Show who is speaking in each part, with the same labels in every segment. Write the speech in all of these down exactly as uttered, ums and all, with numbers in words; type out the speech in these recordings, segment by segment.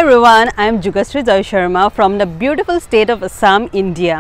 Speaker 1: everyone, I am Jugashri Joy Sharma from the beautiful state of Assam, India.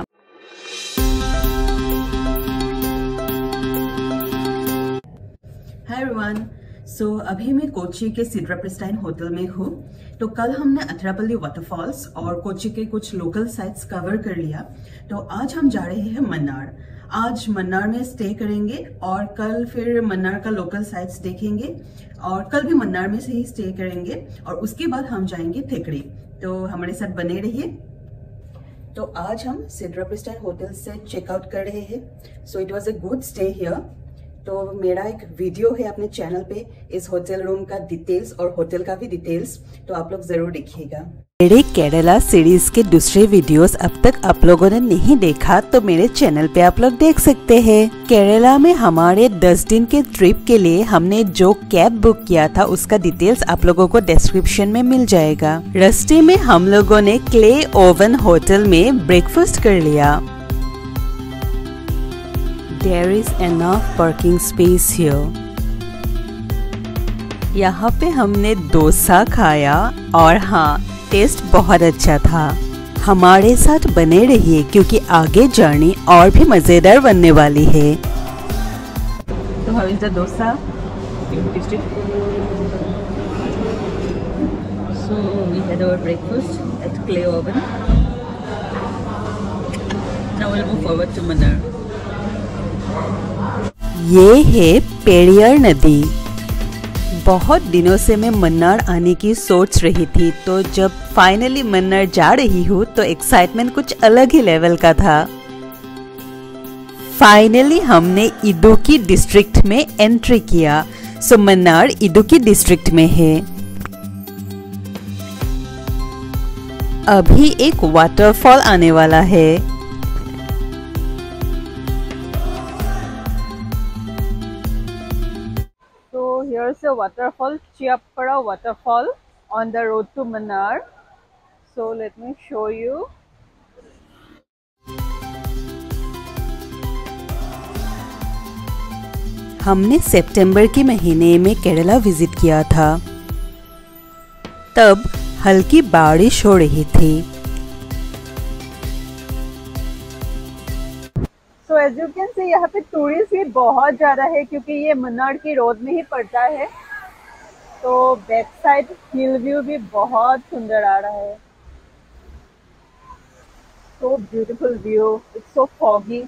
Speaker 2: Hi everyone. So अभी मैं कोची के Sidra Pristine hotel में हूँ। तो कल हमने अथरापल्ली वाटरफॉल्स और कोची के कुछ लोकल साइट्स कवर कर लिया। तो आज हम जा रहे हैं मन्नार। आज मन्नार में स्टे करेंगे और कल फिर मन्नार का लोकल साइट्स देखेंगे और कल भी मन्नार में से ही स्टे करेंगे और उसके बाद हम जाएंगे थेकड़ी। तो हमारे साथ बने रहिए। तो आज हम सिड्रा प्रिस्टाइन होटल से चेकआउट कर रहे हैं। So it was a good stay here. तो मेरा एक वीडियो है अपने चैनल पे इस होटल रूम का डिटेल्स और होटल का भी डिटेल्स, तो आप लोग जरूर देखिएगा।
Speaker 3: मेरे केरला सीरीज के दूसरे वीडियोस अब तक आप लोगों ने नहीं देखा तो मेरे चैनल पे आप लोग देख सकते हैं। केरला में हमारे दस दिन के ट्रिप के लिए हमने जो कैब बुक किया था उसका डिटेल्स आप लोगों को डिस्क्रिप्शन में मिल जाएगा। रास्ते में हम लोगों ने क्ले ओवन होटल में ब्रेकफास्ट कर लिया। There is enough parking space here. यहाँ पे हमने डोसा खाया और हाँ, टेस्ट बहुत अच्छा था। हमारे साथ बने रहिए क्योंकि आगे जर्नी और भी मजेदार बनने वाली है।
Speaker 2: तो how is the dosa? Tasty. So we had our breakfast at Clay Oven. Now we'll move forward to Mannar.
Speaker 3: ये है पेरियार नदी। बहुत दिनों से मैं मन्नार आने की सोच रही थी, तो जब फाइनली मन्नार जा रही हूँ तो एक्साइटमेंट कुछ अलग ही लेवल का था। फाइनली हमने इडुक्की डिस्ट्रिक्ट में एंट्री किया। सो मन्नार इडुक्की डिस्ट्रिक्ट में है। अभी एक वाटरफॉल आने वाला है।
Speaker 1: Here's a waterfall, Chiappara waterfall on the road to Mannar. So let me show you.
Speaker 3: हमने सितंबर के महीने में केरला विजिट किया था। तब हल्की बारिश हो रही थी।
Speaker 1: So as you can see, यहाँ पे टूरिस्ट भी बहुत ज़्यादा है क्योंकि ये मन्नार की रोड में ही पड़ता है। तो बैक साइड हिल व्यू भी बहुत सुंदर आ रहा है। So beautiful view. It's so foggy.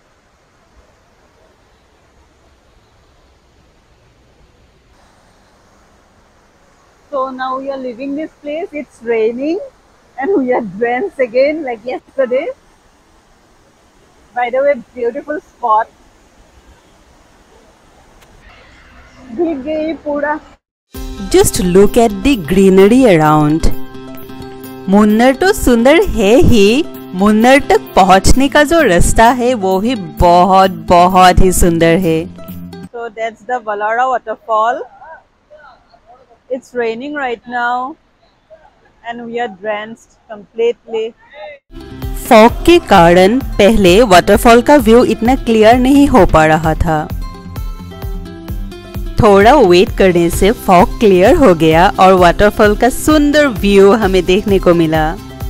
Speaker 1: So now we are leaving this place. It's raining and we are drenched again like yesterday. By the way, beautiful spot. भीग गई पूरा।
Speaker 3: Just look at the greenery around. Munnar तो सुंदर है ही, मुन्नार तक पहुंचने का जो रास्ता है वो भी बहुत बहुत ही सुंदर है।
Speaker 1: So that's the Valara waterfall. It's raining right now and we are drenched completely.
Speaker 3: Fog के कारण पहले वाटरफॉल का व्यू इतना क्लियर नहीं हो पा रहा था। थोड़ा वेट करने से फॉग क्लियर हो गया और वाटरफॉल का सुंदर व्यू हमें देखने को मिला।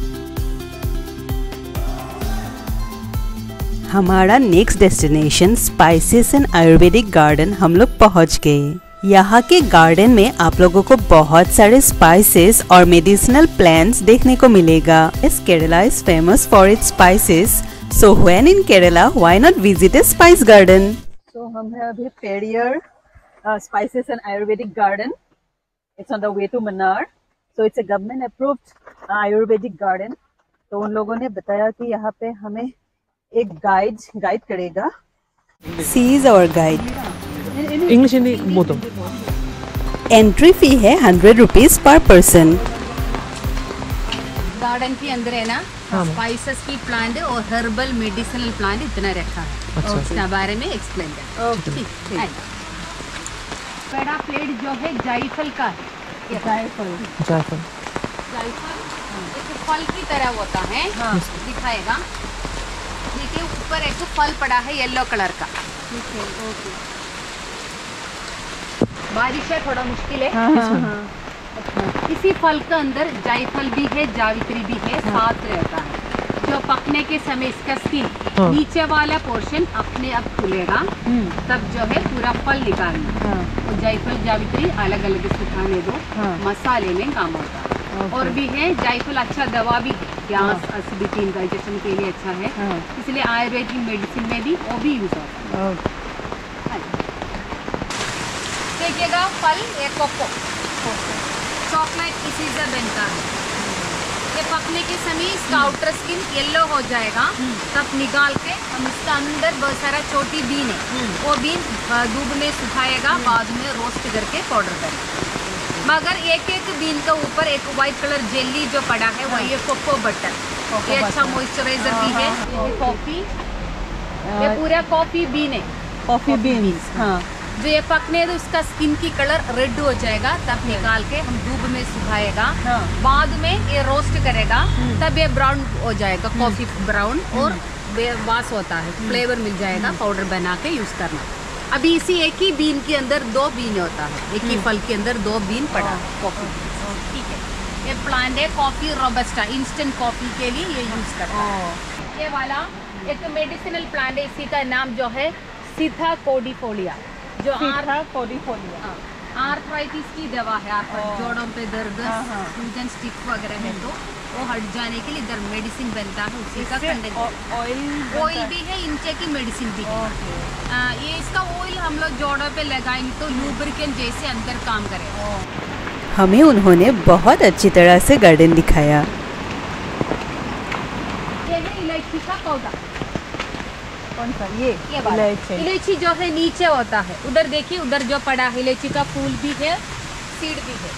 Speaker 3: हमारा next destination spices and Ayurvedic garden हम लोग पहुंच गए। यहाँ के गार्डन में आप लोगों को बहुत सारे स्पाइसेस और मेडिसिनल प्लांट्स देखने को मिलेगा। इस Kerala is famous for its spices, so when in Kerala why not visit a spice garden.
Speaker 1: So हम हैं अभी Periyar spices and Ayurvedic garden. It's on the way to Mannar. So it's a government approved Ayurvedic garden. तो उन लोगों ने बताया कि यहाँ पे हमें एक गाइड गाइड करेगा।
Speaker 3: She is our guide.
Speaker 4: English Hindi बोलो।
Speaker 3: एंट्री फी है hundred rupees per person.
Speaker 5: Garden के अंदर है ना स्पाइसेस की प्लांट और हर्बल मेडिसिनल प्लांट इतना रखा है।
Speaker 4: अच्छा,
Speaker 5: और उसके बारे में एक्सप्लेन कर। बड़ा प्लेट जो है जायफल का है।
Speaker 1: जायफल
Speaker 4: जायफल
Speaker 5: जायफल एक फल की तरह होता है। हाँ। दिखाएगा। देखिए ऊपर एक फल पड़ा है येलो कलर का। ठीक है, ओके। बारिश है थोड़ा मुश्किल है।
Speaker 1: हाँ, हाँ, हाँ।
Speaker 5: इसी फल के अंदर जायफल भी है, जावित्री भी है, साथ रहता है। जो पकने के समय इसका स्किन नीचे वाला पोर्शन अपने आप खुलेगा, तब जो है पूरा फल निकालना। और जायफल जावित्री अलग अलग सुखाने दो, मसाले में काम होता है। और भी है जायफल अच्छा दवा भी, गैस एसिडिटी डाइजेशन के लिए अच्छा है, इसलिए आयुर्वेदिक मेडिसिन में भी वो भी यूज होता है। देखिएगा फल ये कोको चॉकलेट इसी से बनता है। ये पकने के समय इसका आउटर स्किन येलो हो जाएगा, तब निकाल के हम इसका अंदर बहुत सारा छोटी बीन है, वो बीन दूध में सुखाएगा, बाद में रोस्ट करके पाउडर करेगा। मगर एक एक बीन के ऊपर एक वाइट कलर जेली जो पड़ा है वो ये कोको बटर, ये अच्छा मॉइस्चराइजर भी है। ये कॉफी, ये पूरा कॉफी बीन है,
Speaker 1: कॉफी बीन्स। हाँ,
Speaker 5: जो ये पकने तो उसका स्किन की कलर रेड हो जाएगा, तब निकाल के हम धूप में सुखाएगा, बाद में ये रोस्ट करेगा, तब ये ब्राउन हो जाएगा, कॉफी ब्राउन, और वास होता है, फ्लेवर मिल जाएगा, पाउडर बना के यूज करना। अभी इसी एक ही बीन के अंदर दो बीन होता है, एक ही फल के अंदर दो बीन पड़ा है कॉफी। ठीक है, ये प्लांट है कॉफी रोबस्टा, इंस्टेंट कॉफी के लिए ये यूज करता है। ये वाला एक मेडिसिनल प्लांट है, इसी का नाम जो है सीथा कोडिफोलिया, जो
Speaker 1: कोडिफोलिया
Speaker 5: आर्थराइटिस की दवा है। आप जोड़ों पे दर्द, सूजन, स्टिक वगैरह है तो वो हट जाने के लिए इधर मेडिसिन बनता है, उसी का कंटेंट।
Speaker 1: ऑयल
Speaker 5: ऑयल भी है, इंचे की मेडिसिन भी है। आ, ये इसका ऑयल हम लोग जोड़ों पे लगाएंगे तो लूब्रिकेंट जैसे अंदर काम करेगा।
Speaker 3: हमें उन्होंने बहुत अच्छी तरह से गार्डन दिखाया।
Speaker 5: ये है इलायची का पौधा।
Speaker 1: कौन सा? ये
Speaker 5: ये इलायची इलायची जो है नीचे होता है, उधर देखिए, उधर जो पड़ा है इलायची का फूल भी है, सीड भी है।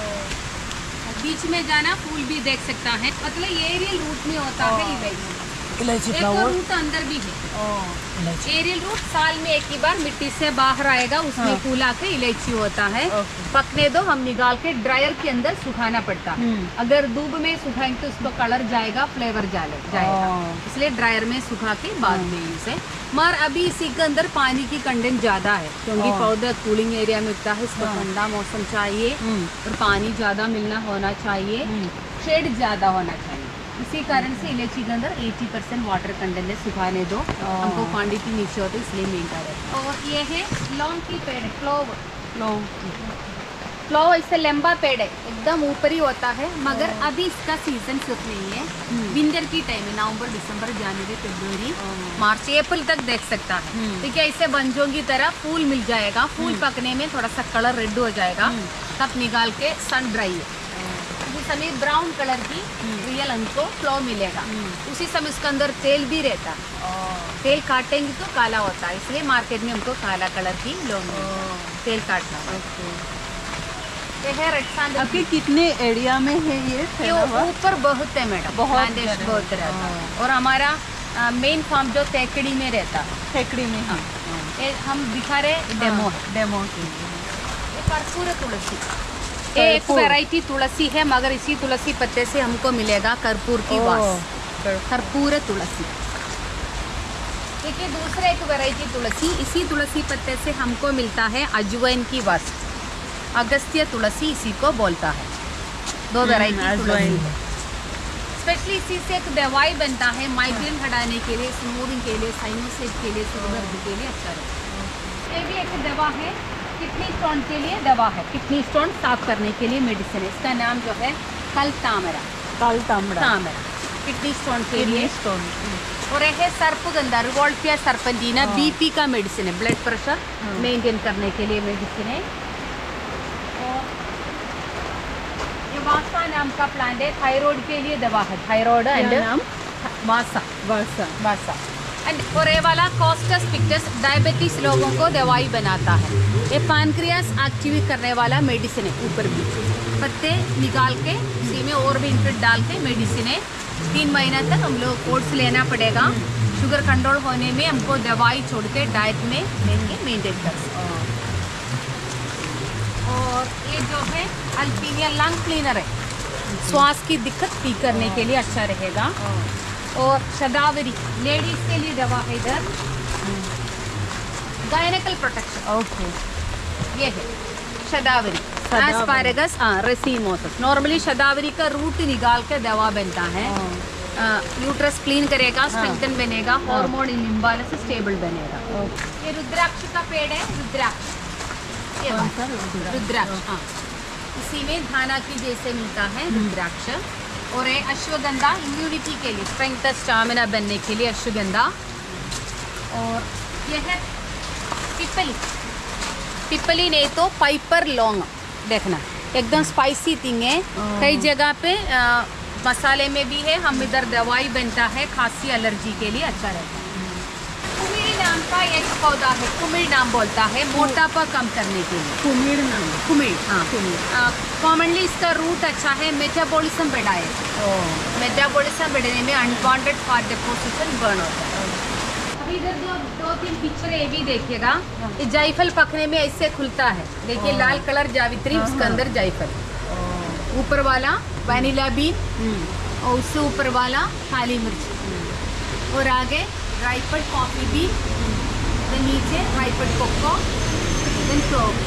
Speaker 5: बीच में जाना फूल भी देख सकता है, मतलब एरियल रूट में होता है इलायची।
Speaker 4: इलायची
Speaker 5: एक रूट अंदर भी है, एरियल रूट साल में एक ही बार मिट्टी से बाहर आएगा, उसमें फूल आके इलायची होता है। पकने दो, हम निकाल के ड्रायर के अंदर सुखाना पड़ता है। अगर धूप में सुखाएंगे तो उसको कलर जाएगा, फ्लेवर जाएगा, इसलिए ड्रायर में सुखा के बाद में यूज है। मगर अभी इसी के अंदर पानी की कंटेंट ज्यादा है, क्योंकि पौधा कूलिंग एरिया में उगता है, इसको ठंडा मौसम चाहिए और पानी ज्यादा मिलना होना चाहिए, शेड ज्यादा होना चाहिए। इसी कारण से इलायची के अंदर अस्सी परसेंट वाटर कंटेंट है, सुखाने दो, हमको क्वांटिटी नीचे होती है, इसलिए महंगा रहता है। और ये है लॉन्ग की पेड़, क्लोव क्लोव क्लोव इससे लंबा पेड़ है, एकदम ऊपर ही होता है, मगर अभी इसका सीजन सिर्फ नहीं है, विंटर की टाइम है, नवंबर, दिसंबर, जनवरी, फरवरी, मार्च, अप्रैल तक देख सकता है। ठीक है, इसे बंजों की तरह फूल मिल जाएगा, फूल पकने में थोड़ा सा कलर रेड हो जाएगा, तब निकाल के सन ड्राई है, उसी समय ब्राउन कलर की रियल हमको फ्लो मिलेगा। उसी समय उसके अंदर तेल भी रहता है, तेल काटेंगे तो काला होता है, इसलिए मार्केट में हमको काला कलर की लो तेल काटना। ये है रेड सैंडल।
Speaker 1: आपके कितने एरिया में है ये?
Speaker 5: ये ऊपर बहुत है मैडम, बहुत बहुत रहता है। और हमारा मेन फार्म जो तेकड़ी में रहता है,
Speaker 1: तेकड़ी में। हाँ,
Speaker 5: ये हम दिखा रहे डेमो है,
Speaker 1: डेमो के
Speaker 5: ये कर्पूर तुलसी, ये एक वैरायटी तुलसी है, मगर इसी तुलसी पत्ते से हमको मिलेगा कर्पूर की वास, कर्पूर तुलसी। देखिए दूसरा एक वैरायटी तुलसी, इसी तुलसी पत्ते से हमको मिलता है अजवाइन की वास, अगस्त्य तुलसी इसी को बोलता है। दो वैरायटी तुलसी है, स्पेशली इसी से एक दवाई बनता है माइग्रेन हटाने के लिए, स्मूथिंग के लिए, साइनसाइटिस के लिए, सिर दर्द के लिए अच्छा रहता है। ये भी एक दवा है, किडनी स्टोन के लिए दवा है, किडनी स्टोन साफ करने के लिए मेडिसिन है, इसका नाम जो है कल तामरा,
Speaker 1: कल तामरा
Speaker 5: तामरा किडनी स्टोन के लिए
Speaker 1: स्टोन।
Speaker 5: और यह है सर्पगंधा, रिवोल्फिया सर्पेंटिना, बीपी का मेडिसिन है, ब्लड प्रेशर मेंटेन करने के लिए मेडिसिन है। और ये वासा नाम का प्लांट है, थायराइड के लिए दवा है, थायराइड एंड वासा
Speaker 1: वासा
Speaker 5: वासा एंड और ये वाला कॉस्टस पिक्टस डायबिटीज लोगों को दवाई बनाता है, ये पैनक्रियास एक्टिवेट करने वाला मेडिसिन है। ऊपर भी पत्ते निकाल के उसी में और भी इंक्रीड डाल के मेडिसिन है, तीन महीना तक हम लोग कोर्स लेना पड़ेगा। शुगर कंट्रोल होने में हमको दवाई छोड़ के डाइट में लेंगे, मेंटेन कर सकते। और ये जो है अल्पीनिया लंग क्लीनर है, श्वास की दिक्कत ठीक करने के लिए अच्छा रहेगा। और शदावरी लेडीज के लिए दवा है, इधर गायनेकल प्रोटेक्शन,
Speaker 1: ओके,
Speaker 5: ये है शदावरी, एस्पारेगस, हाँ रेसिमोसस। नॉर्मली शतावरी का रूट निकाल के दवा बनता है। यूट्रस क्लीन करेगा, स्ट्रेंथन बनेगा, हार्मोन इम्बैलेंस स्टेबल बनेगा। ये रुद्राक्ष का पेड़ है, रुद्राक्ष, ये रुद्राक्ष, हाँ इसी में धाना की जैसे मिलता है रुद्राक्ष। और ये अश्वगंधा इम्यूनिटी के लिए, स्ट्रेंथ स्टामिना बनने के लिए अश्वगंधा। और यह है पिपली, पिपली नहीं तो पाइपर लौंग, देखना एकदम स्पाइसी थिंग है। कई जगह पे आ, मसाले में भी है, हम इधर दवाई बनता है खांसी एलर्जी के लिए, अच्छा रहता है। कुमिर नाम का एक पौधा है, कुमिर नाम बोलता है, मोटापा कम करने के लिए।
Speaker 1: कुमिर नाम,
Speaker 5: कुमिर, हाँ कॉमनली इसका रूट अच्छा है, मेटाबॉलिज्म बढ़ाए, मेटाबॉलिज्म बढ़ने में अनवांटेड फैट डिपोजिशन बर्न होता है। अभी इधर दो दो तीन पिक्चर ये भी देखिएगा, ये जायफल पकने में ऐसे खुलता है, देखिए लाल कलर जावित्री, उसके अंदर जायफल, ऊपर वाला वैनिला बीन और उससे ऊपर वाला काली मिर्च, और आगे ड्राईपड कॉफी बीन, देन नीचे dried cocoa, then clove.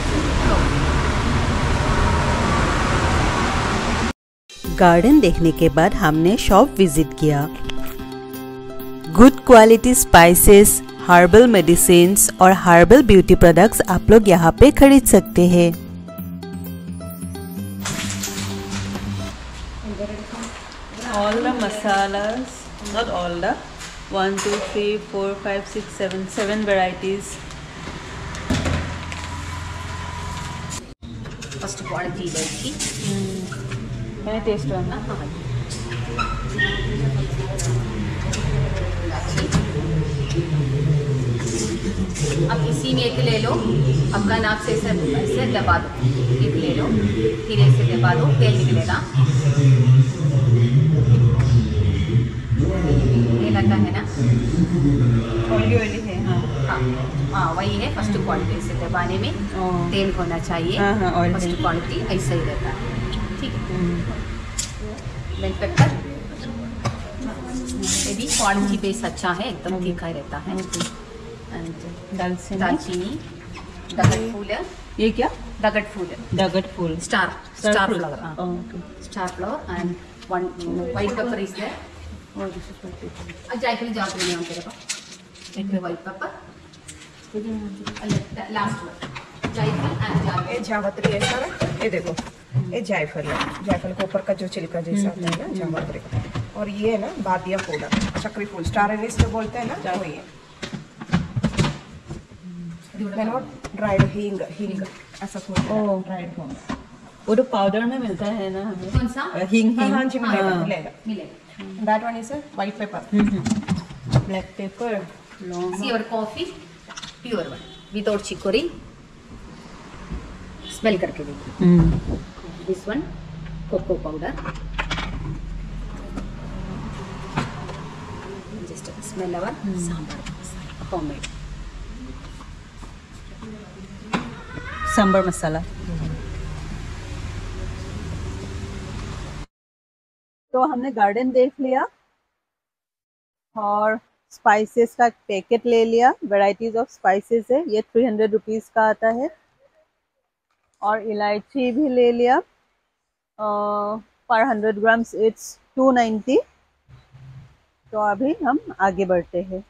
Speaker 3: Garden देखने के बाद हमने शॉप विजिट किया। Good quality spices, herbal medicines और हर्बल ब्यूटी प्रोडक्ट्स आप लोग यहाँ पे खरीद सकते हैं।
Speaker 2: All the masalas, not all the, one, two, three, four, five, six, seven, seven varieties.
Speaker 5: First quality इलायची,
Speaker 2: मैंने टेस्ट करना।
Speaker 5: अब इसी में एक ले लो, अपना नाक से ऐसे ऐसे दबा दो, एक ले लो, फिर ऐसे दबा दो, तेल निकलेगा। ये लगता है ना,
Speaker 2: ऑयली ऑयली है, हाँ
Speaker 5: हाँ हाँ वही है फर्स्ट क्वालिटी। से दबाने में तेल होना चाहिए,
Speaker 2: हाँ हाँ ऑयल
Speaker 5: फर्स्ट क्वालिटी ऐसा ही रहता है, ठीक है। बेल पेपर, ये भी क्वालिटी बेस अच्छा है, एकदम तीखा ही रहता है।
Speaker 2: दालचीनी,
Speaker 5: दालचीनी, दगड़ फूल है,
Speaker 2: ये क्या?
Speaker 5: दगड़ फूल है,
Speaker 2: दगड़ फूल,
Speaker 5: star star
Speaker 2: fruit.
Speaker 5: Flower,
Speaker 2: Oh, okay.
Speaker 5: Star flower and one white pepper is there.
Speaker 2: Oh, this is what it is.
Speaker 5: अब जायफल जात नहीं है तेरे पास, एक में व्हाइट पेपर, लास्ट वन जायफल एंड जायफल।
Speaker 6: ये जावत्री है सारा, ये देखो ये जायफल है, जायफल के ऊपर का जो छिलका जैसा होता है ना, जावत्री। और ये है ना बादिया फूल, चक्री फूल, स्टार एनिस जो बोलते हैं ना, वो ये ड्राइड हींग, हींग ऐसा फूल, ड्राइड फूल।
Speaker 2: वो तो पाउडर में मिलता है ना हमें,
Speaker 5: कौन सा?
Speaker 2: हींग,
Speaker 6: हाँ हाँ
Speaker 2: हींग,
Speaker 6: जी मिलेगा मिलेगा।
Speaker 5: मिलेगा।
Speaker 6: That one is white pepper,
Speaker 2: black pepper, लौंग,
Speaker 5: सी और coffee pure one without chicory, smell करके देखिए। This one cocoa powder, just smell our sambar homemade
Speaker 2: sambar masala.
Speaker 1: तो हमने गार्डन देख लिया और स्पाइसेस का पैकेट ले लिया, वैरायटीज ऑफ स्पाइसेस है, ये थ्री हंड्रेड रुपीज़ का आता है। और इलायची भी ले लिया, पर hundred grams it's two ninety. तो अभी हम आगे बढ़ते हैं।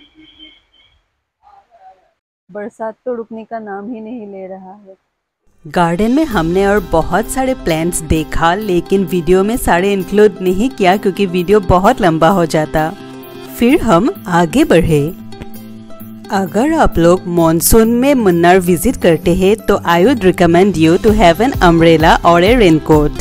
Speaker 1: बरसात तो रुकने का नाम ही नहीं ले रहा है।
Speaker 3: गार्डन में हमने और बहुत सारे प्लांट्स देखा, लेकिन वीडियो में सारे इंक्लूड नहीं किया क्योंकि वीडियो बहुत लंबा हो जाता। फिर हम आगे बढ़े। अगर आप लोग मॉनसून में मुन्नार विजिट करते हैं तो I would recommend you to have an umbrella और ए रेनकोट।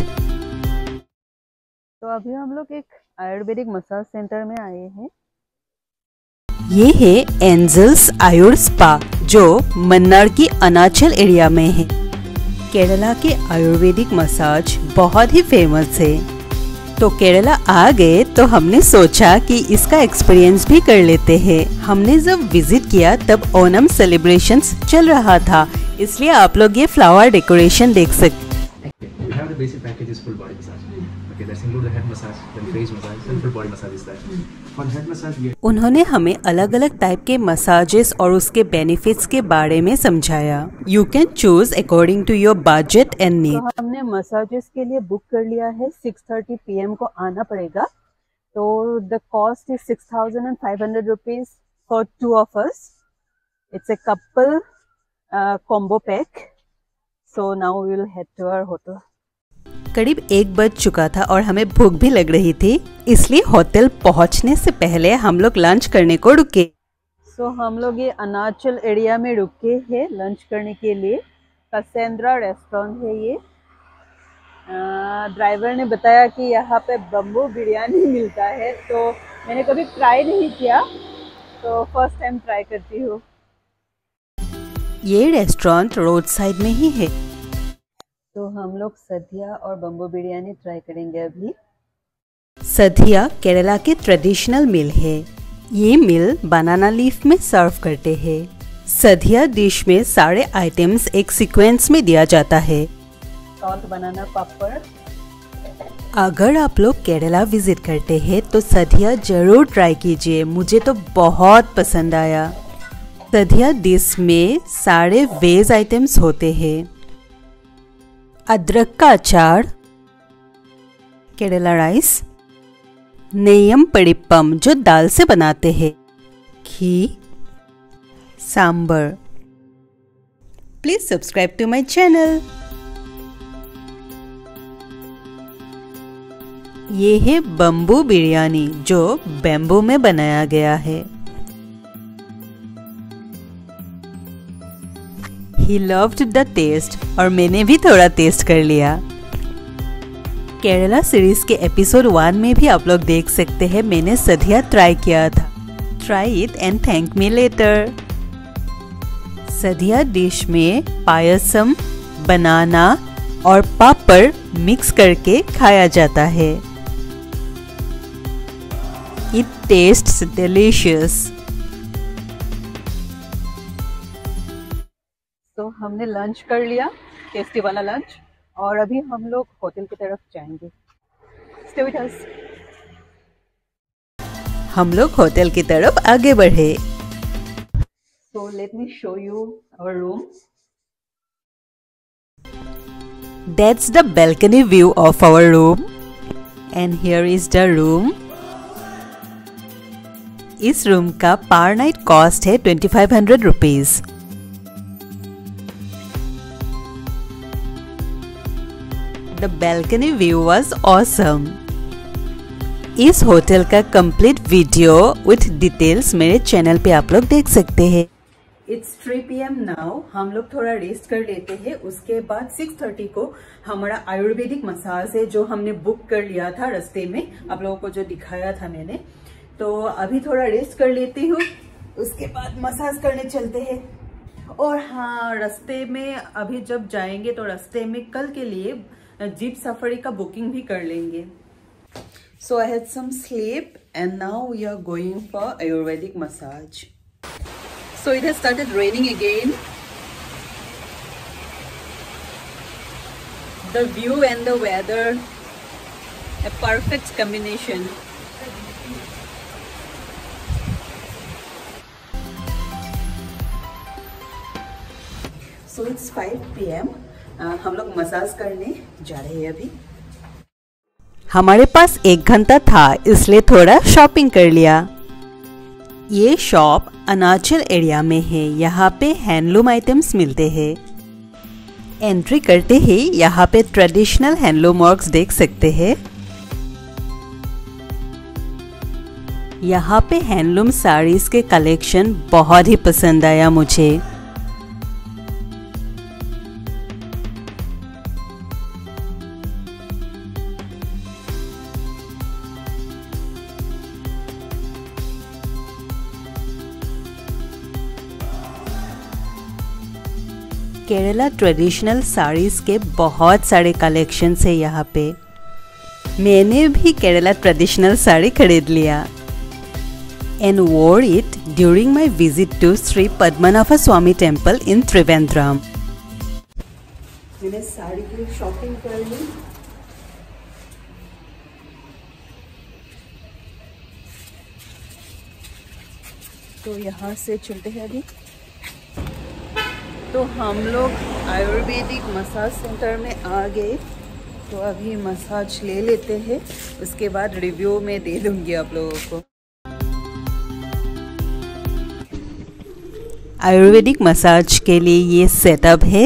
Speaker 1: तो अभी हम लोग एक आयुर्वेदिक मसाज सेंटर में आए हैं।
Speaker 3: ये है एंजल्स आयुर स्पा जो मन्नार की अरुणाचल एरिया में है। केरला के आयुर्वेदिक मसाज बहुत ही फेमस है, तो केरला आ गए तो हमने सोचा कि इसका एक्सपीरियंस भी कर लेते हैं। हमने जब विजिट किया तब ओनम सेलिब्रेशंस चल रहा था, इसलिए आप लोग ये फ्लावर डेकोरेशन देख सकते।
Speaker 7: We have the basic package is full body massage. Okay, that's include the head massage, then face massage, then full body massage is that.
Speaker 3: उन्होंने हमें अलग अलग टाइप के मसाजेस और उसके बेनिफिट्स के बारे में समझाया। You can choose according to your budget and need.
Speaker 1: तो हमने मसाजेस के लिए बुक कर लिया है, सिक्स थर्टी पी एम को आना पड़ेगा। तो the cost is six thousand and five hundred rupees for two of us. It's a couple combo pack. So now we will head to our hotel.
Speaker 3: करीब एक बज चुका था और हमें भूख भी लग रही थी, इसलिए होटल पहुंचने से पहले हम लोग लंच करने को रुके।
Speaker 1: सो so, हम लोग ये अरुणाचल एरिया में रुके हैं लंच करने के लिए। कैसेंड्रा रेस्टोरेंट है ये। ड्राइवर ने बताया कि यहाँ पे बम्बू बिरयानी मिलता है, तो मैंने कभी ट्राई नहीं किया, तो फर्स्ट टाइम ट्राई करती हूँ।
Speaker 3: ये रेस्टोरेंट रोड साइड में ही है।
Speaker 1: तो हम लोग सदिया और बम्बू बिरयानी ट्राई करेंगे अभी।
Speaker 3: सदिया केरला के ट्रेडिशनल मील है। ये मील बनाना लीफ में सर्व करते हैं। सदिया डिश में सारे आइटम्स एक सीक्वेंस में दिया जाता है।
Speaker 1: Salt banana papad.
Speaker 3: अगर आप लोग केरला विजिट करते हैं तो सदिया जरूर ट्राई कीजिए, मुझे तो बहुत पसंद आया। सदिया डिश में सारे वेज आइटम्स होते हैं। अदरक का अचार, केरला राइस, नेयम पड़िप्पम जो दाल से बनाते हैं, घी, sambar. Please subscribe to my channel. ये है बम्बू बिरयानी जो बैम्बू में बनाया गया है। He loved the taste और मैंने भी थोड़ा टेस्ट कर लिया। केरला सीरीज के एपिसोड वन में भी आप लोग देख सकते हैं, मैंने सदिया ट्राई किया था। Try it and thank me later. Sadya dish में पायसम, बनाना और पापड़ मिक्स करके खाया जाता है। It tastes delicious।
Speaker 1: तो हमने लंच कर लिया, टेस्टी वाला लंच, और अभी हम लोग होटल की तरफ जाएंगे। Stay with us।
Speaker 3: हम लोग होटल की तरफ आगे बढ़े।
Speaker 1: So let me show you our room।
Speaker 3: That's the balcony view of our room and here is the room। इस रूम का पर नाइट कॉस्ट है twenty five hundred rupees. The balcony view was awesome। इस hotel का complete video with details मेरे channel पे आप लोग देख सकते हैं।
Speaker 2: It's three P M now. हम लोग थोड़ा रेस्ट कर लेते हैं, उसके बाद सिक्स थर्टी को हमारा आयुर्वेदिक मसाज है जो हमने बुक कर लिया था रास्ते में, आप लोगों को जो दिखाया था मैंने। तो अभी थोड़ा रेस्ट कर लेती हूँ, उसके बाद मसाज करने चलते हैं। और हाँ, रास्ते में अभी जब जाएंगे तो रास्ते में कल के लिए जीप सफारी का बुकिंग भी कर लेंगे। So I had some sleep and now we are going for Ayurvedic massage.
Speaker 1: So it has started raining again। The view and the weather, a perfect combination।
Speaker 2: So it's five P M. हम लोग massage करने जा रहे हैं अभी।
Speaker 3: हमारे पास एक घंटा था इसलिए थोड़ा शॉपिंग कर लिया। ये शॉप अरुणाचल एरिया में है, यहाँ पे हैंडलूम आइटम्स मिलते हैं। एंट्री करते ही यहाँ पे ट्रेडिशनल हैंडलूम वर्क्स देख सकते हैं। यहाँ पे हैंडलूम साड़ीज के कलेक्शन बहुत ही पसंद आया मुझे। केरला ट्रेडिशनल साड़ीज के बहुत सारे कलेक्शंस है यहाँ पे। मैंने भी केरला ट्रेडिशनल साड़ी खरीद लिया and wore it during my visit to Shri Padmanabha Swamy temple in Trivandrum.
Speaker 2: मैंने साड़ी की शॉपिंग कर ली। तो यहाँ से चलते हैं अभी। तो हम लोग आयुर्वेदिक मसाज सेंटर में आ गए, तो अभी मसाज ले लेते हैं, उसके बाद रिव्यू में दे दूंगी आप लोगों को।
Speaker 3: आयुर्वेदिक मसाज के लिए ये सेटअप है।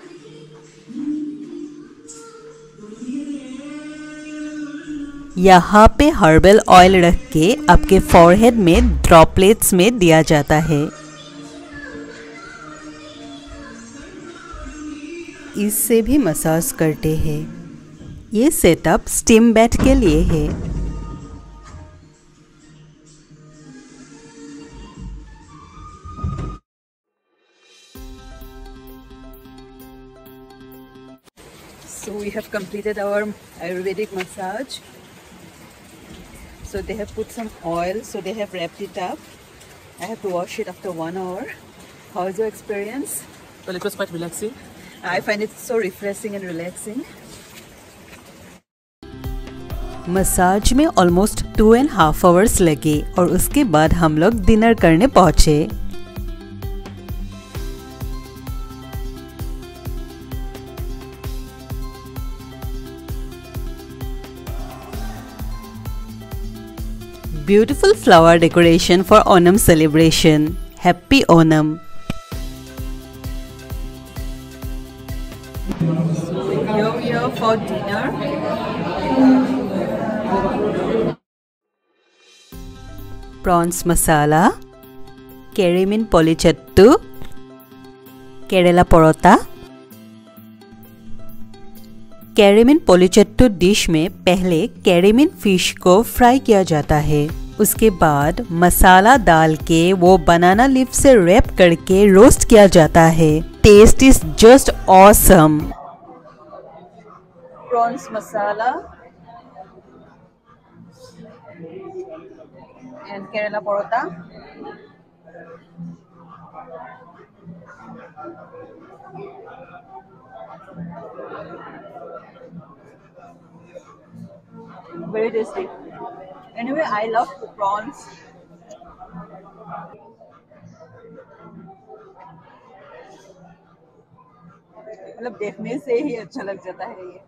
Speaker 3: यहाँ पे हर्बल ऑयल रख के आपके फॉरहेड में ड्रॉपलेट्स में दिया जाता है। इससे भी मसाज करते हैं। ये सेटअप स्टीम बैथ के लिए है।
Speaker 2: So we have completed our Ayurvedic massage. So they have put some oil, so they have wrapped it up. I have to wash it after one hour. How is your experience?
Speaker 4: Well, it was quite relaxing.
Speaker 2: I find it so refreshing and relaxing.
Speaker 3: Massage में almost two and half hours लगे और उसके बाद हम लोग dinner करने पहुंचे। Beautiful flower decoration for Onam celebration. Happy Onam!
Speaker 2: So here we are for dinner.
Speaker 3: Prawns masala, Keremin polichattu, Kerala porota। Karimeen pollichathu dish में पहले कैरेमिन फिश को फ्राई किया जाता है, उसके बाद मसाला डाल के वो बनाना लीफ से रैप करके रोस्ट किया जाता है। Taste is just awesome.
Speaker 2: Prawns masala and Kerala porota. Very tasty. Anyway, I love prawns. मतलब देखने से ही अच्छा लग जाता है ये।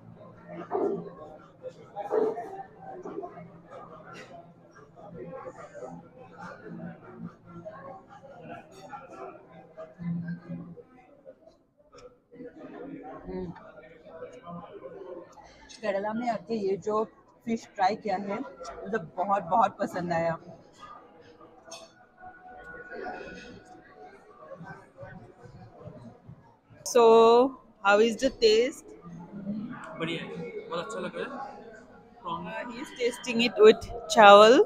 Speaker 2: केरला में आके ये जो फिश ट्राई किया है मतलब बहुत बहुत पसंद आया। So how is the taste?
Speaker 4: बढ़िया है, बहुत अच्छा लग रहा है।
Speaker 2: Uh, he's tasting it with chawal.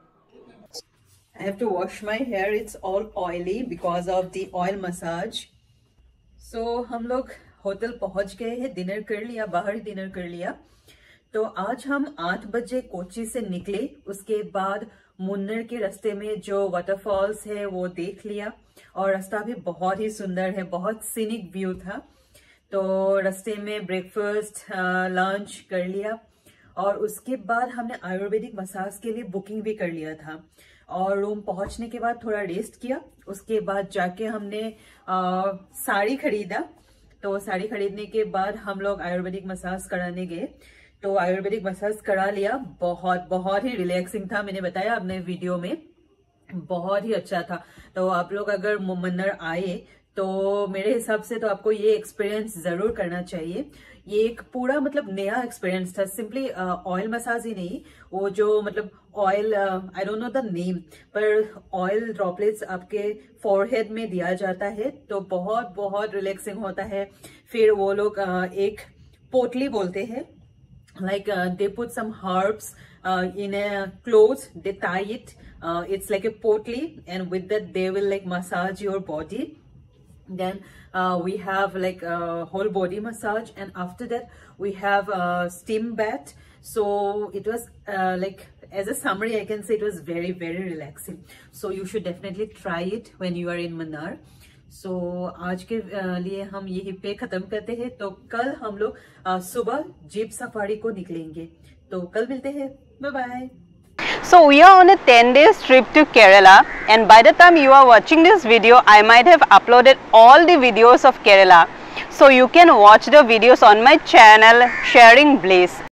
Speaker 2: I have to wash my hair. It's all oily because of the oil massage. So हम लोग होटल पहुंच गए हैं, डिनर कर लिया, बाहर ही डिनर कर लिया। तो आज हम आठ बजे कोची से निकले, उसके बाद मुन्नर के रास्ते में जो वाटरफॉल्स है वो देख लिया और रास्ता भी बहुत ही सुंदर है, बहुत सीनिक व्यू था। तो रास्ते में ब्रेकफास्ट लंच कर लिया और उसके बाद हमने आयुर्वेदिक मसाज के लिए बुकिंग भी कर लिया था और रूम पहुंचने के बाद थोड़ा रेस्ट किया। उसके बाद जाके हमने आ, साड़ी खरीदा। तो साड़ी खरीदने के बाद हम लोग आयुर्वेदिक मसाज कराने गए। तो आयुर्वेदिक मसाज करा लिया, बहुत बहुत ही रिलैक्सिंग था। मैंने बताया अपने वीडियो में, बहुत ही अच्छा था। तो आप लोग अगर मुन्नर आए तो मेरे हिसाब से तो आपको ये एक्सपीरियंस जरूर करना चाहिए। ये एक पूरा मतलब नया एक्सपीरियंस था। सिंपली ऑयल मसाज ही नहीं, वो जो मतलब oil, I don't know the name, पर ऑयल ड्रॉपलेट्स आपके फॉरहेड में दिया जाता है तो बहुत बहुत रिलैक्सिंग होता है। फिर वो लोग uh, एक पोटली बोलते हैं, like uh, they put some herbs uh, in a clothes, they tie it, uh, it's like a potli, and with that they will like massage your body. Then uh, we have like a whole body massage, and after that we have a steam bath. So it was uh, like, as a summary I can say it was very very relaxing. So you should definitely try it when you are in Munnar. So so, आज के लिए हम यही पे खत्म करते हैं। तो कल हम लोग सुबह जीप सफारी को निकलेंगे। तो कल मिलते हैं, bye bye.
Speaker 3: So we are on a ten days trip to Kerala, and by the time you are watching this video, I might have uploaded all the videos of Kerala. So you can watch the videos on my channel Sharing Bliss.